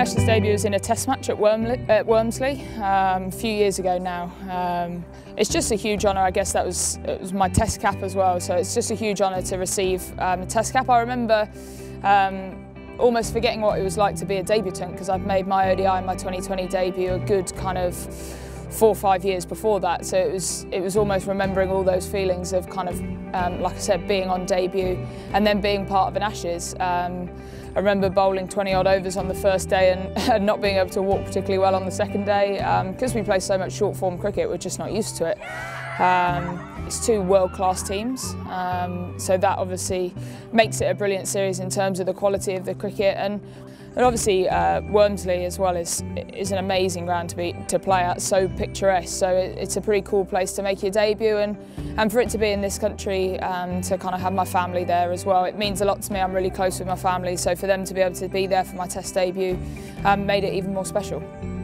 Ashes debut was in a test match at Wormsley a few years ago now. It's just a huge honour. I guess it was my test cap as well, so it's just a huge honour to receive a test cap. I remember almost forgetting what it was like to be a debutant, because I'd made my ODI and my 2020 debut a good kind of 4 or 5 years before that, so it was almost remembering all those feelings of kind of, like I said, being on debut and then being part of an Ashes. I remember bowling 20 odd overs on the first day and not being able to walk particularly well on the second day, because we play so much short form cricket, we're just not used to it. It's 2 world-class teams, so that obviously makes it a brilliant series in terms of the quality of the cricket, and obviously Wormsley as well is an amazing ground to play at, so picturesque, so it's a pretty cool place to make your debut, and for it to be in this country, to kind of have my family there as well, it means a lot to me. I'm really close with my family, so for them to be able to be there for my test debut made it even more special.